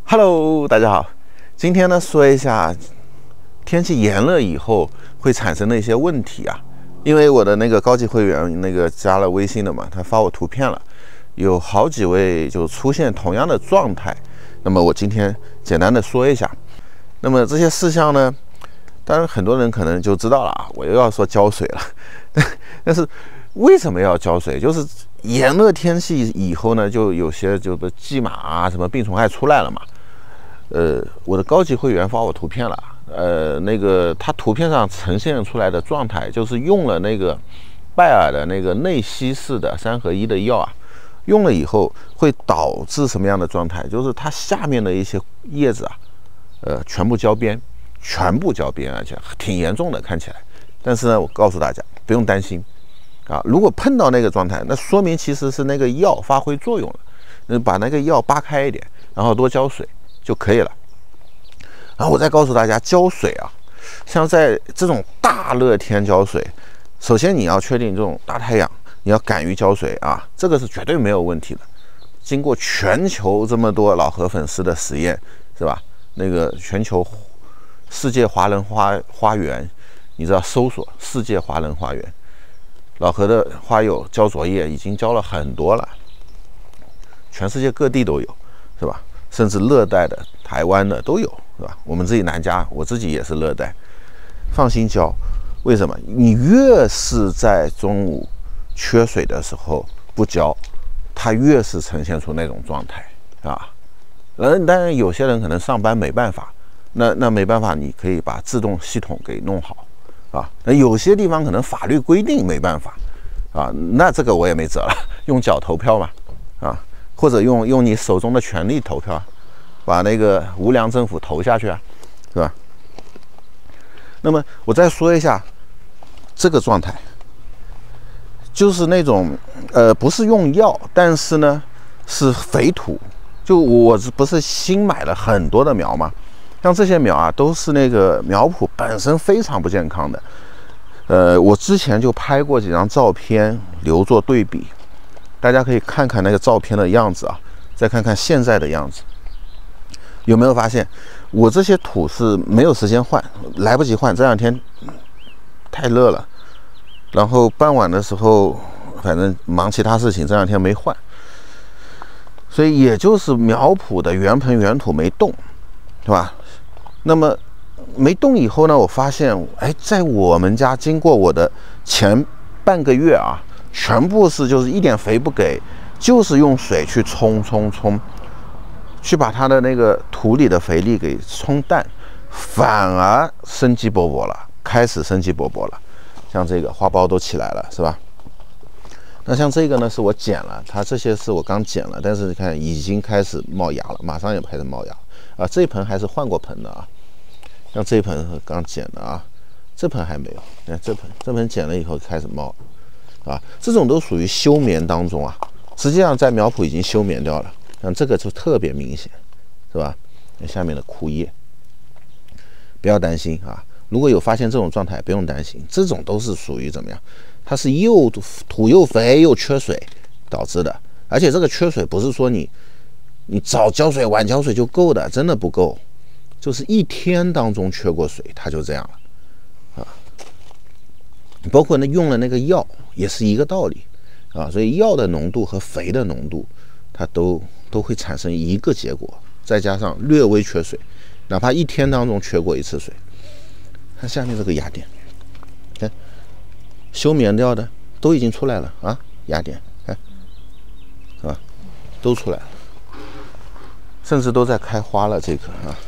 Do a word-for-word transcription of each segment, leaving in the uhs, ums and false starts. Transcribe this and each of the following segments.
Hello， 大家好。今天呢，说一下天气炎热以后会产生的一些问题啊。因为我的那个高级会员那个加了微信的嘛，他发我图片了，有好几位就出现同样的状态。那么我今天简单的说一下。那么这些事项呢，当然很多人可能就知道了啊，我又要说浇水了。但是为什么要浇水？就是炎热天气以后呢，就有些就蓟马啊什么病虫害出来了嘛。呃，我的高级会员发我图片了，呃，那个他图片上呈现出来的状态，就是用了那个拜耳的那个内稀释的三合一的药啊，用了以后会导致什么样的状态？就是它下面的一些叶子啊，呃，全部焦边，全部焦边，而且挺严重的，看起来。但是呢，我告诉大家不用担心啊，如果碰到那个状态，那说明其实是那个药发挥作用了，那把那个药扒开一点，然后多浇水就可以了。然后我再告诉大家，浇水啊，像在这种大热天浇水，首先你要确定这种大太阳，你要敢于浇水啊，这个是绝对没有问题的。经过全球这么多老何粉丝的实验，是吧？那个全球世界华人花花园，你知道搜索世界华人花园，老何的花友浇作业已经浇了很多了，全世界各地都有，是吧？甚至热带的、台湾的都有，是吧？我们自己南加，我自己也是热带，放心浇。为什么？你越是在中午缺水的时候不浇，它越是呈现出那种状态啊。呃，当然有些人可能上班没办法，那那没办法，你可以把自动系统给弄好啊。那有些地方可能法律规定没办法啊，那这个我也没辙了，用脚投票嘛啊。或者用用你手中的权力投票，把那个无良政府投下去啊，是吧？那么我再说一下这个状态，就是那种呃不是用药，但是呢是肥土。就我不是新买了很多的苗吗？像这些苗啊，都是那个苗圃本身非常不健康的。呃，我之前就拍过几张照片留作对比。大家可以看看那个照片的样子啊，再看看现在的样子，有没有发现我这些土是没有时间换，来不及换，这两天太热了，然后傍晚的时候反正忙其他事情，这两天没换，所以也就是苗圃的原盆原土没动，是吧？那么没动以后呢，我发现哎，在我们家经过我的前半个月啊，全部是就是一点肥不给，就是用水去冲冲冲，去把它的那个土里的肥力给冲淡，反而生机勃勃了，开始生机勃勃了。像这个花苞都起来了，是吧？那像这个呢，是我剪了，它这些是我刚剪了，但是你看已经开始冒芽了，马上也开始冒芽啊。这一盆还是换过盆的啊，像这一盆是刚剪的啊，这盆还没有，你看这盆，这盆剪了以后开始冒。啊，这种都属于休眠当中啊，实际上在苗圃已经休眠掉了，像这个就特别明显，是吧？下面的枯叶，不要担心啊。如果有发现这种状态，不用担心，这种都是属于怎么样？它是又土又肥又缺水导致的，而且这个缺水不是说你你早浇水晚浇水就够的，真的不够，就是一天当中缺过水，它就这样了啊。包括那用了那个药。也是一个道理啊，所以药的浓度和肥的浓度，它都都会产生一个结果，再加上略微缺水，哪怕一天当中缺过一次水，看下面这个芽点，看休眠掉的都已经出来了啊，芽点看，是吧？都出来了，甚至都在开花了，这个啊，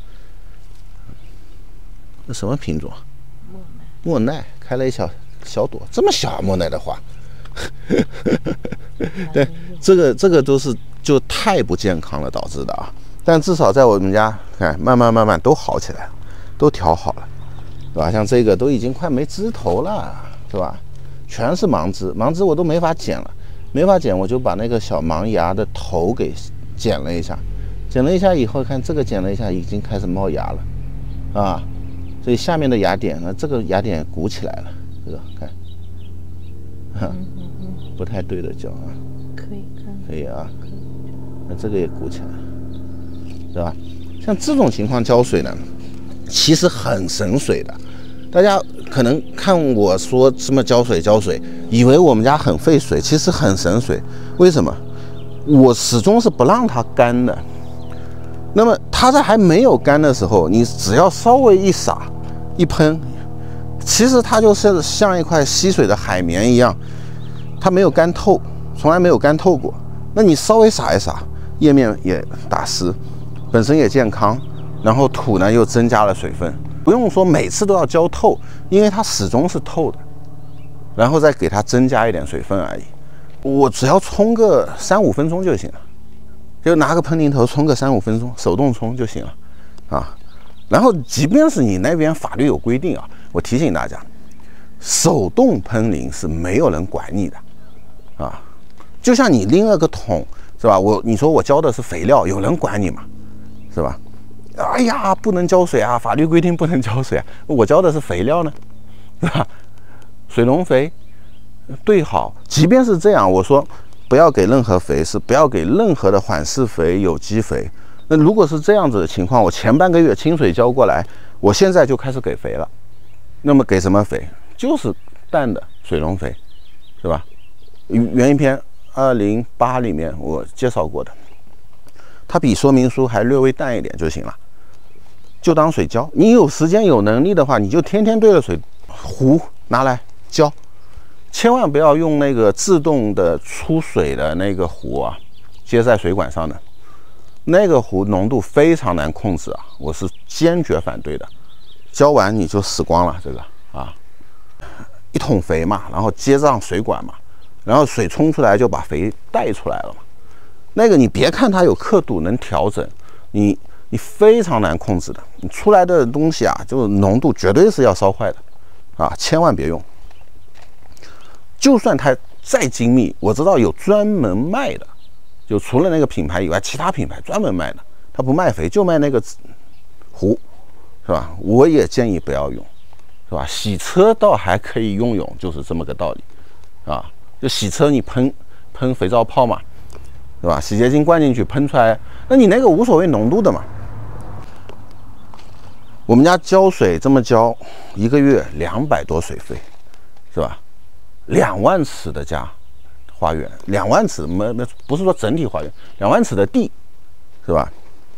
那什么品种？莫奈，莫奈开了一小。小朵这么小，莫奈的花，对，这个这个都是就太不健康了导致的啊。但至少在我们家看，慢慢慢慢都好起来了，都调好了，是吧？像这个都已经快没枝头了，是吧？全是芒枝，芒枝我都没法剪了，没法剪，我就把那个小芒芽的头给剪了一下，剪了一下以后，看这个剪了一下，已经开始冒芽了，啊，所以下面的芽点呢，这个芽点鼓起来了。这个看，哈，不太对的角啊， 可以看， 可以啊，那这个也鼓起来了， 是吧？像这种情况浇水呢，其实很省水的。大家可能看我说这么浇水浇水，以为我们家很费水，其实很省水。为什么？我始终是不让它干的。那么它在还没有干的时候，你只要稍微一洒一喷，其实它就是像一块吸水的海绵一样，它没有干透，从来没有干透过。那你稍微洒一洒，叶面也打湿，本身也健康，然后土呢又增加了水分。不用说每次都要浇透，因为它始终是透的，然后再给它增加一点水分而已。我只要冲个三五分钟就行了，就拿个喷淋头冲个三五分钟，手动冲就行了啊。然后即便是你那边法律有规定啊，我提醒大家，手动喷淋是没有人管你的啊。就像你拎了个桶是吧？我你说我浇的是肥料，有人管你吗？是吧？哎呀，不能浇水啊！法律规定不能浇水啊！我浇的是肥料呢，是吧？水溶肥对好，即便是这样，我说不要给任何肥，是不要给任何的缓释肥、有机肥。那如果是这样子的情况，我前半个月清水浇过来，我现在就开始给肥了。那么给什么肥？就是淡的水溶肥，是吧？原一篇二零八里面我介绍过的，它比说明书还略微淡一点就行了。就当水浇，你有时间有能力的话，你就天天对着水壶拿来浇，千万不要用那个自动的出水的那个壶啊，接在水管上的那个壶浓度非常难控制啊，我是坚决反对的。浇完你就死光了，这个啊，一桶肥嘛，然后接上水管嘛，然后水冲出来就把肥带出来了嘛。那个你别看它有刻度能调整，你。你非常难控制的，你出来的东西啊，就浓度绝对是要烧坏的，啊，千万别用。就算它再精密，我知道有专门卖的，就除了那个品牌以外，其他品牌专门卖的，它不卖肥，就卖那个壶，是吧？我也建议不要用，是吧？洗车倒还可以用用，就是这么个道理，啊，就洗车你喷喷肥皂泡嘛，是吧？洗洁精灌进去喷出来，那你那个无所谓浓度的嘛。我们家浇水这么浇，一个月两百多水费，是吧？两万尺的家花园，两万尺没没不是说整体花园，两万尺的地，是吧？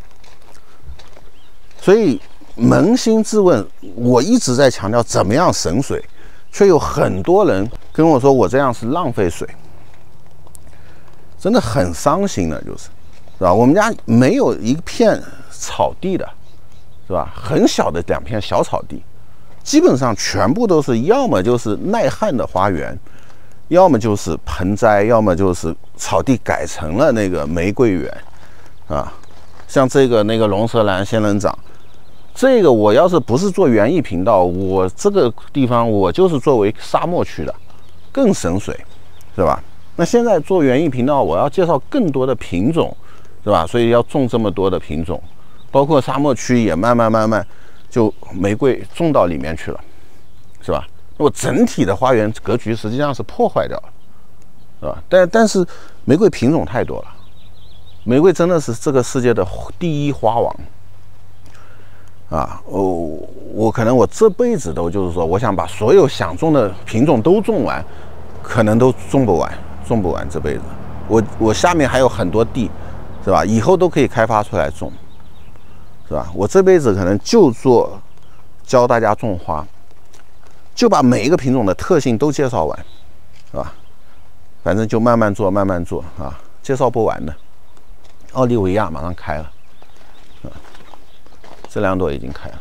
所以扪心自问，我一直在强调怎么样省水，却有很多人跟我说我这样是浪费水，真的很伤心的，就是，是吧？我们家没有一片草地的。是吧？很小的两片小草地，基本上全部都是要么就是耐旱的花园，要么就是盆栽，要么就是草地改成了那个玫瑰园，啊，像这个那个龙舌兰仙人掌，这个我要是不是做园艺频道，我这个地方我就是作为沙漠区的，更省水，是吧？那现在做园艺频道，我要介绍更多的品种，是吧？所以要种这么多的品种。包括沙漠区也慢慢慢慢就玫瑰种到里面去了，是吧？我整体的花园格局实际上是破坏掉了，是吧？但但是玫瑰品种太多了，玫瑰真的是这个世界的第一花王啊！我我可能我这辈子都就是说，我想把所有想种的品种都种完，可能都种不完，种不完这辈子。我我下面还有很多地，是吧？以后都可以开发出来种。是吧？我这辈子可能就做教大家种花，就把每一个品种的特性都介绍完，是吧？反正就慢慢做，慢慢做啊，介绍不完的。奥利维亚马上开了，啊，这两朵已经开了。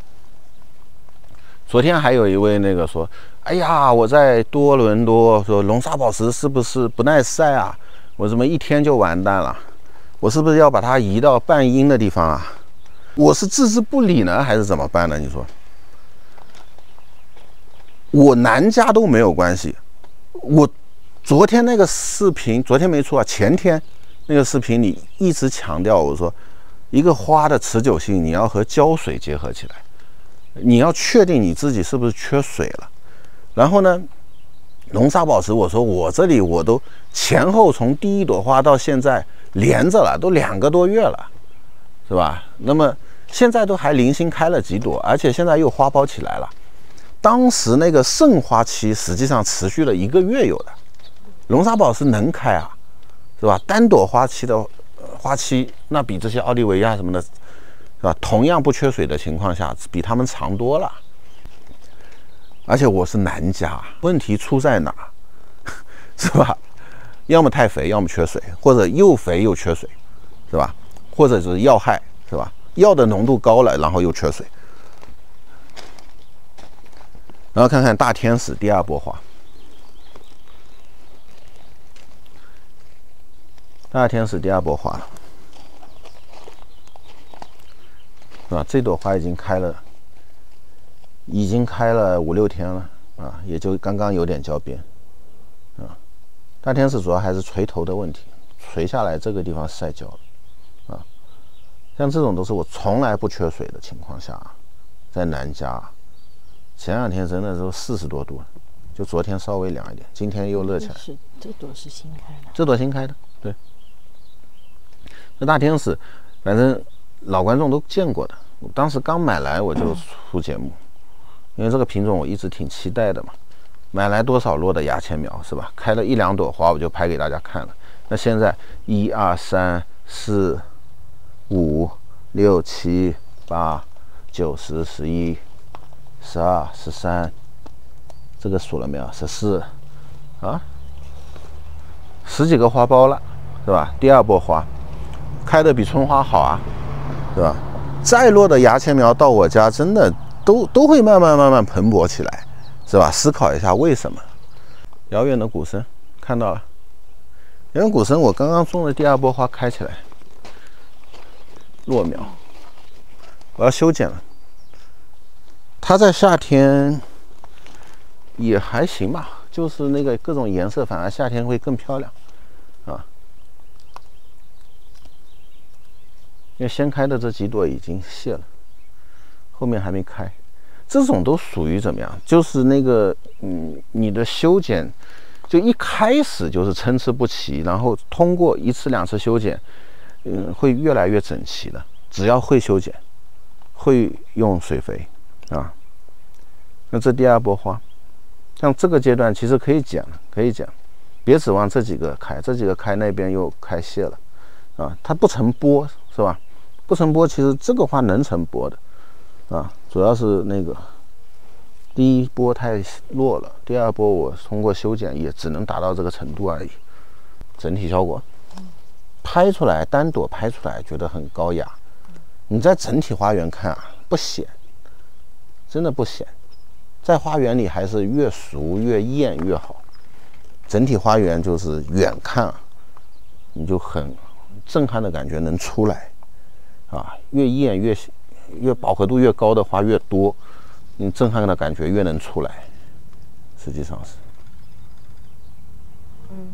昨天还有一位那个说，哎呀，我在多伦多，说龙沙宝石是不是不耐晒啊？我怎么一天就完蛋了？我是不是要把它移到半阴的地方啊？我是置之不理呢，还是怎么办呢？你说，我南加都没有关系。我昨天那个视频，昨天没出啊，前天那个视频里一直强调，我说一个花的持久性，你要和浇水结合起来，你要确定你自己是不是缺水了。然后呢，龙沙宝石，我说我这里我都前后从第一朵花到现在连着了，都两个多月了。 是吧？那么现在都还零星开了几朵，而且现在又花苞起来了。当时那个盛花期实际上持续了一个月有的，龙沙宝是能开啊，是吧？单朵花期的花期那比这些奥利维亚什么的，是吧？同样不缺水的情况下，比他们长多了。而且我是南家，问题出在哪？是吧？要么太肥，要么缺水，或者又肥又缺水，是吧？或者是药害，是吧？药的浓度高了，然后又缺水。然后看看大天使第二波花，大天使第二波花了，是吧？这朵花已经开了，已经开了五六天了啊，也就刚刚有点焦边啊。大天使主要还是垂头的问题，垂下来这个地方晒焦了啊。像这种都是我从来不缺水的情况下，在南加。前两天真的都四十多度了，就昨天稍微凉一点，今天又热起来。 是这朵是新开的， 这朵新开的，对。这大天使，反正老观众都见过的。我当时刚买来我就出节目，因为这个品种我一直挺期待的嘛。买来多少落的牙签苗是吧？开了一两朵花我就拍给大家看了。那现在一二三四五六七八九十十一。十二、十三，这个数了没有？十四，啊，十几个花苞了，是吧？第二波花，开的比春花好啊，是吧？再落的牙签苗到我家，真的都都会慢慢慢慢蓬勃起来，是吧？思考一下为什么？遥远的鼓声看到了，遥远鼓声，我刚刚种的第二波花开起来，落苗，我要修剪了。它在夏天也还行吧，就是那个各种颜色，反而夏天会更漂亮啊。因为先开的这几朵已经谢了，后面还没开。这种都属于怎么样？就是那个嗯，你的修剪就一开始就是参差不齐，然后通过一次两次修剪，嗯，会越来越整齐的。只要会修剪，会用水肥。啊，那这第二波花，像这个阶段其实可以剪了，可以剪，别指望这几个开，这几个开那边又开谢了，啊，它不成波是吧？不成波，其实这个花能成波的，啊，主要是那个第一波太弱了，第二波我通过修剪也只能达到这个程度而已。整体效果，拍出来单朵拍出来觉得很高雅，你在整体花园看啊，不显。真的不显，在花园里还是越熟越艳越好。整体花园就是远看啊，你就很震撼的感觉能出来，啊，越艳越越饱和度越高的花越多，你震撼的感觉越能出来。实际上是， 嗯，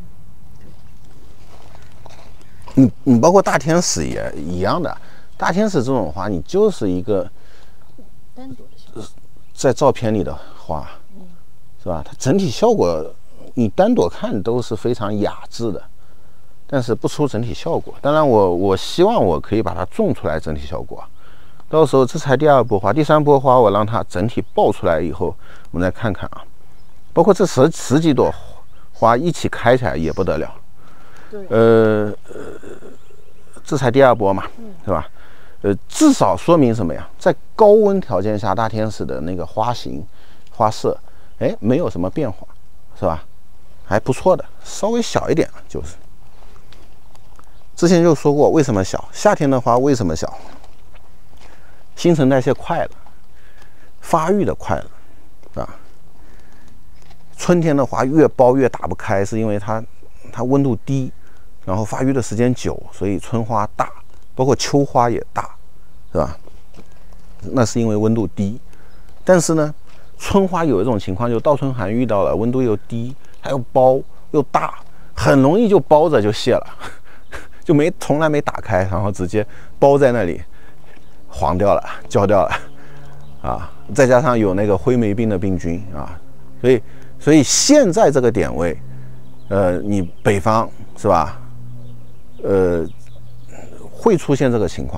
你你包括大天使也一样的，大天使这种花，你就是一个单朵的。 在照片里的花，是吧？它整体效果，你单朵看都是非常雅致的，但是不出整体效果。当然我，我我希望我可以把它种出来整体效果。到时候这才第二波花，第三波花我让它整体爆出来以后，我们再看看啊。包括这十十几朵花一起开起来也不得了。 对。 呃呃，这才第二波嘛，是吧？呃，至少说明什么呀？在高温条件下，大天使的那个花型、花色，哎，没有什么变化，是吧？还不错的，稍微小一点就是。之前就说过，为什么小？夏天的花为什么小？新陈代谢快了，发育的快了，啊。春天的花越苞越打不开，是因为它它温度低，然后发育的时间久，所以春花大。包括秋花也大，是吧？那是因为温度低。但是呢，春花有一种情况，就倒春寒遇到了，温度又低，还有苞又大，很容易就包着就谢了，就没从来没打开，然后直接包在那里，黄掉了，焦掉了，啊！再加上有那个灰霉病的病菌啊，所以所以现在这个点位，呃，你北方是吧？呃。会出现这个情况，因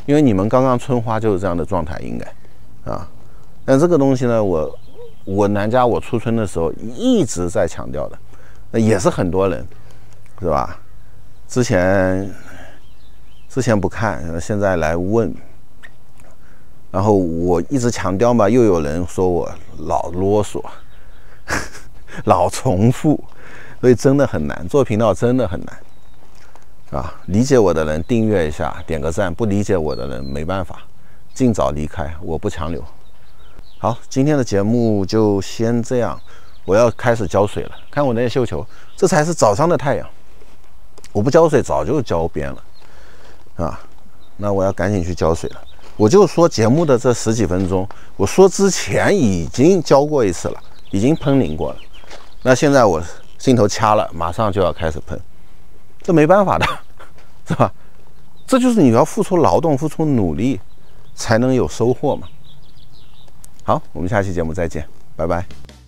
因为你们刚刚春花就是这样的状态，应该啊。但这个东西呢，我我南家我出春的时候一直在强调的，那也是很多人，是吧？之前之前不看，现在来问，然后我一直强调嘛，又有人说我老啰嗦，老重复，所以真的很难，做频道真的很难。啊，理解我的人订阅一下，点个赞；不理解我的人没办法，尽早离开，我不强留。好，今天的节目就先这样，我要开始浇水了。看我那些绣球，这才是早上的太阳，我不浇水早就浇边了，啊，那我要赶紧去浇水了。我就说节目的这十几分钟，我说之前已经浇过一次了，已经喷淋过了。那现在我镜头掐了，马上就要开始喷。这没办法的，是吧？这就是你要付出劳动、付出努力，才能有收获嘛。好，我们下期节目再见，拜拜。